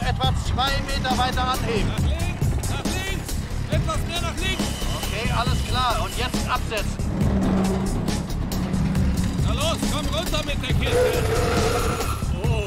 noch etwa 2 Meter weiter anheben. Nach links! Nach links! Etwas mehr nach links! Okay, alles klar. Und jetzt absetzen. Na los, komm runter mit der Kiste! Oh.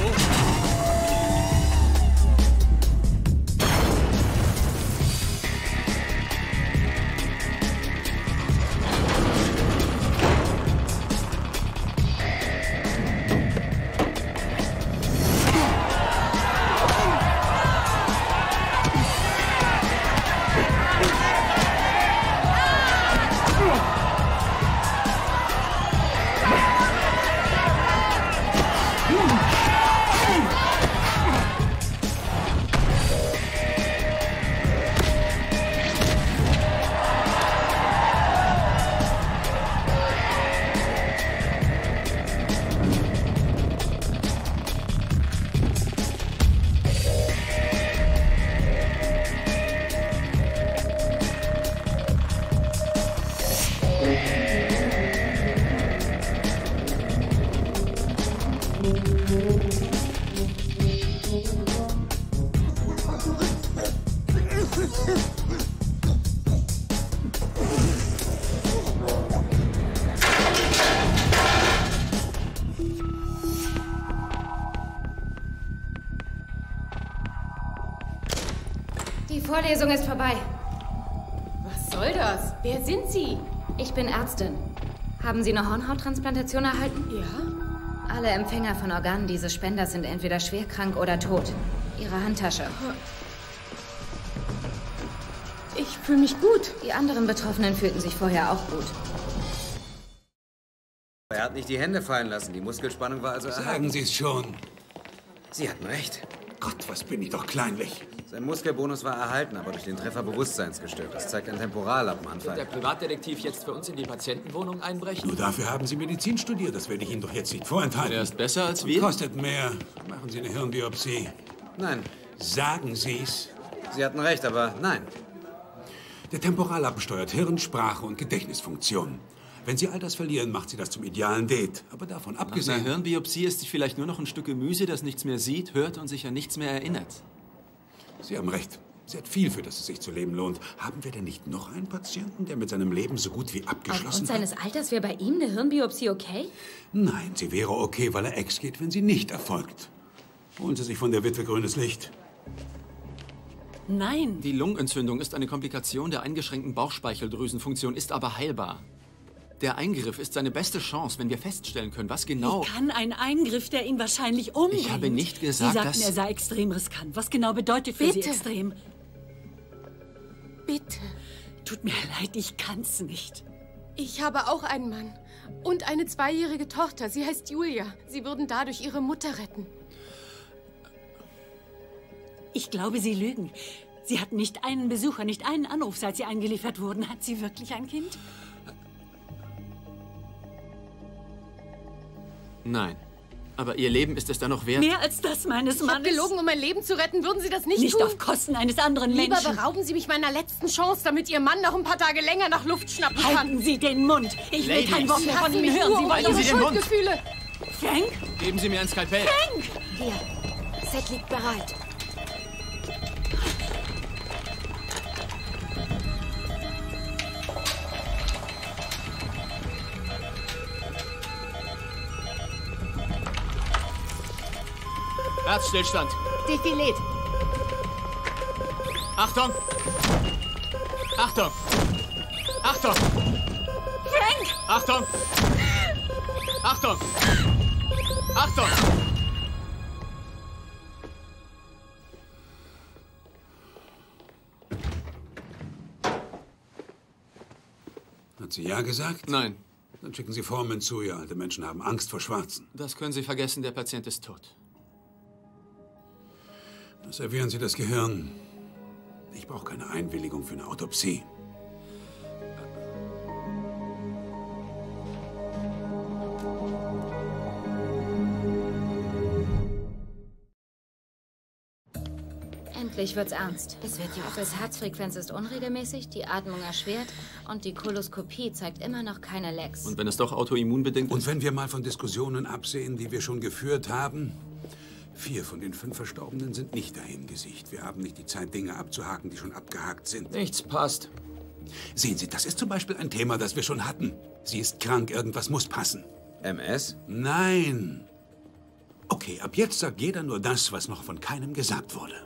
Die Vorlesung ist vorbei. Was soll das? Wer sind Sie? Ich bin Ärztin. Haben Sie eine Hornhauttransplantation erhalten? Ja? Alle Empfänger von Organen dieses Spenders sind entweder schwer krank oder tot. Ihre Handtasche. Ich fühle mich gut. Die anderen Betroffenen fühlten sich vorher auch gut. Er hat nicht die Hände fallen lassen. Die Muskelspannung war also erhalten. Sagen Sie es schon. Sie hatten recht. Gott, was bin ich doch kleinlich. Sein Muskelbonus war erhalten, aber durch den Treffer bewusstseinsgestört. Das zeigt ein Temporallappenanfall. Wird der Privatdetektiv jetzt für uns in die Patientenwohnung einbrechen? Nur dafür haben Sie Medizin studiert. Das werde ich Ihnen doch jetzt nicht vorenthalten. Der ist besser als wir? Kostet mehr. Machen Sie eine Hirnbiopsie. Nein. Sagen Sie's. Sie hatten recht, aber nein. Der Temporallappen steuert Hirn, Sprache und Gedächtnisfunktion. Wenn Sie all das verlieren, macht Sie das zum idealen Date. Aber davon abgesehen... Nach einer Hirnbiopsie ist sie vielleicht nur noch ein Stück Gemüse, das nichts mehr sieht, hört und sich an nichts mehr erinnert. Sie haben recht. Sie hat viel, für das es sich zu leben lohnt. Haben wir denn nicht noch einen Patienten, der mit seinem Leben so gut wie abgeschlossen Aufgrund hat? seines Alters wäre bei ihm eine Hirnbiopsie okay? Nein, sie wäre okay, weil er Ex geht, wenn sie nicht erfolgt. Holen Sie sich von der Witwe grünes Licht. Nein. Die Lungenentzündung ist eine Komplikation der eingeschränkten Bauchspeicheldrüsenfunktion, ist aber heilbar. Der Eingriff ist seine beste Chance, wenn wir feststellen können, was genau... Wie kann ein Eingriff, der ihn wahrscheinlich umbringt? Ich habe nicht gesagt, Sie sagten, dass... er sei extrem riskant. Was genau bedeutet für Sie extrem? Bitte. Tut mir leid, ich kann's nicht. Ich habe auch einen Mann. Und eine 2-jährige Tochter. Sie heißt Julia. Sie würden dadurch ihre Mutter retten. Ich glaube, Sie lügen. Sie hatten nicht einen Besucher, nicht einen Anruf, seit Sie eingeliefert wurden. Hat sie wirklich ein Kind? Nein. Aber Ihr Leben ist es dann noch wert? Mehr als das meines Mannes. Ich habe gelogen, um mein Leben zu retten. Würden Sie das nicht tun? Nicht auf Kosten eines anderen Lieber Menschen. berauben Sie mich meiner letzten Chance, damit Ihr Mann noch ein paar Tage länger nach Luft schnappen kann. Halten Sie den Mund. Ich will kein Wort mehr von Ihnen hören. Sie wollen Halten Sie den Mund. Schuldgefühle. Frank? Geben Sie mir ein Skalpell. Frank! Hier, Set liegt bereit. Herzstillstand. Defilät. Achtung! Achtung! Achtung! Frank! Achtung! Achtung! Achtung! Hat sie ja gesagt? Nein. Dann schicken Sie Formen zu. Ihr alte Menschen haben Angst vor Schwarzen. Das können Sie vergessen, der Patient ist tot. Servieren Sie das Gehirn. Ich brauche keine Einwilligung für eine Autopsie. Endlich wird's ernst. Es wird ja auch. Das Herzfrequenz ist unregelmäßig, die Atmung erschwert und die Koloskopie zeigt immer noch keine Lecks. Und wenn es doch autoimmunbedingt ist? Und wenn wir mal von Diskussionen absehen, die wir schon geführt haben, 4 von den 5 Verstorbenen sind nicht dahingesicht. Wir haben nicht die Zeit, Dinge abzuhaken, die schon abgehakt sind. Nichts passt. Sehen Sie, das ist zum Beispiel ein Thema, das wir schon hatten. Sie ist krank, irgendwas muss passen. MS? Nein. Okay, ab jetzt sagt jeder nur das, was noch von keinem gesagt wurde.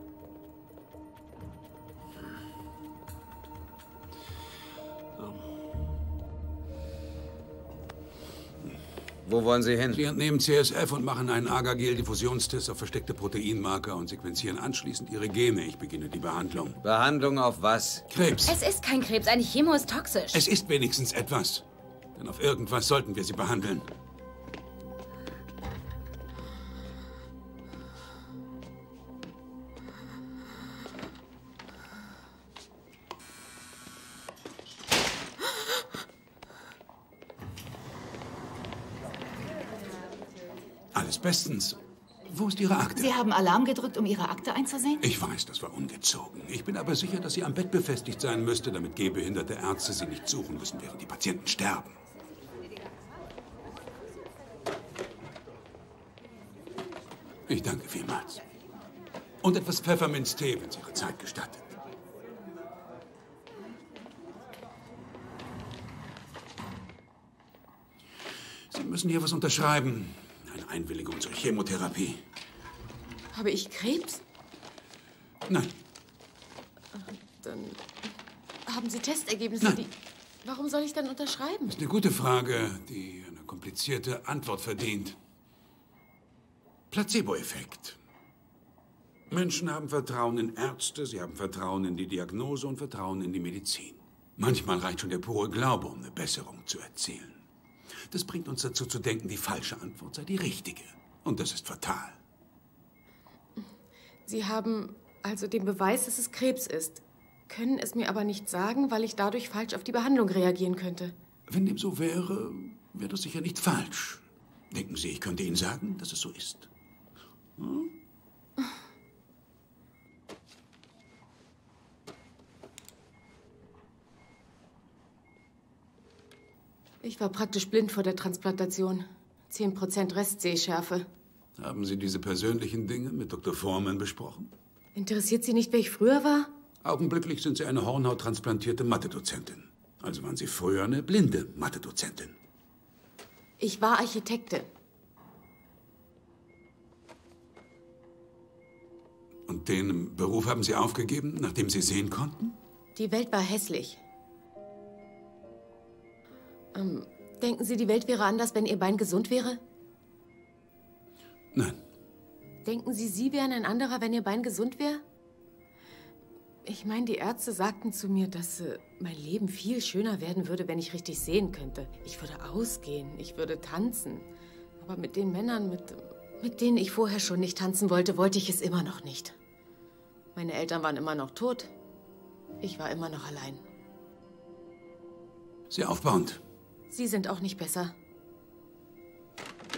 Wo wollen Sie hin? Sie entnehmen CSF und machen einen Agargel-Diffusionstest auf versteckte Proteinmarker und sequenzieren anschließend Ihre Gene. Ich beginne die Behandlung. Behandlung auf was? Krebs. Es ist kein Krebs, eine Chemo ist toxisch. Es ist wenigstens etwas. Denn auf irgendwas sollten wir sie behandeln. Alles bestens. Wo ist Ihre Akte? Sie haben Alarm gedrückt, um Ihre Akte einzusehen? Ich weiß, das war ungezogen. Ich bin aber sicher, dass sie am Bett befestigt sein müsste, damit gehbehinderte Ärzte sie nicht suchen müssen, während die Patienten sterben. Ich danke vielmals. Und etwas Pfefferminztee, wenn es Ihre Zeit gestattet. Sie müssen hier was unterschreiben. Eine Einwilligung zur Chemotherapie. Habe ich Krebs? Nein. Dann haben Sie Testergebnisse, Nein. die... Warum soll ich dann unterschreiben? Das ist eine gute Frage, die eine komplizierte Antwort verdient. Placebo-Effekt. Menschen haben Vertrauen in Ärzte, sie haben Vertrauen in die Diagnose und Vertrauen in die Medizin. Manchmal reicht schon der pure Glaube, um eine Besserung zu erzielen. Das bringt uns dazu zu denken, die falsche Antwort sei die richtige. Und das ist fatal. Sie haben also den Beweis, dass es Krebs ist, können es mir aber nicht sagen, weil ich dadurch falsch auf die Behandlung reagieren könnte. Wenn dem so wäre, wäre das sicher nicht falsch. Denken Sie, ich könnte Ihnen sagen, dass es so ist? Hm? Ich war praktisch blind vor der Transplantation. 10% Restsehschärfe. Haben Sie diese persönlichen Dinge mit Dr. Foreman besprochen? Interessiert Sie nicht, wer ich früher war? Augenblicklich sind Sie eine hornhauttransplantierte Mathe-Dozentin. Also waren Sie früher eine blinde Mathe-Dozentin. Ich war Architektin. Und den Beruf haben Sie aufgegeben, nachdem Sie sehen konnten? Die Welt war hässlich. Denken Sie, die Welt wäre anders, wenn Ihr Bein gesund wäre? Nein. Denken Sie, Sie wären ein anderer, wenn Ihr Bein gesund wäre? Ich meine, die Ärzte sagten zu mir, dass mein Leben viel schöner werden würde, wenn ich richtig sehen könnte. Ich würde ausgehen, ich würde tanzen. Aber mit den Männern, mit denen ich vorher schon nicht tanzen wollte, wollte ich es immer noch nicht. Meine Eltern waren immer noch tot. Ich war immer noch allein. Sehr aufbauend. Sie sind auch nicht besser.